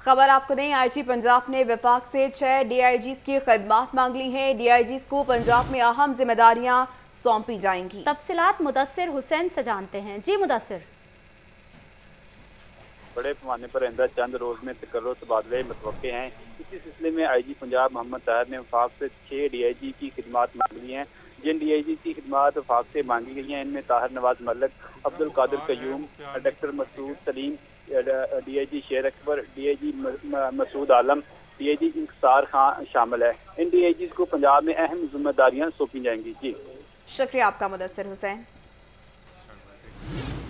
खबर आपको दें, आईजी पंजाब ने वफाक से 6 डीआईजीज की खिदमत मांग ली हैं। डीआईजीज को पंजाब में अहम जिम्मेदारियां सौंपी जाएंगी। तफसीलात मुदस्सिर हुसैन से जानते हैं। जी मुदस्सिर। बड़े पैमाने पर आइंदा चंद रोज में तकर्रुर तबादले मुतवक्के हैं। इसी सिलसिले में आईजी पंजाब मोहम्मद ताहिर ने वफाक से 6 डीआईजी की खिदमत मांग ली हैं। जिन डीआईजी की खिदमत वफाक से मांगी गई हैं इनमें Tahir Nawaz Malik, Abdul Qadir Qayyum, doctor Masood Saleem, DIG Sher Akbar, DIG Masood Alam, DIG Inkisar Khan शामिल है। इन डीआईजी को पंजाब में अहम जिम्मेदारियां सौंपी जाएंगी। जी शुक्रिया आपका मुदस्सिर हुसैन।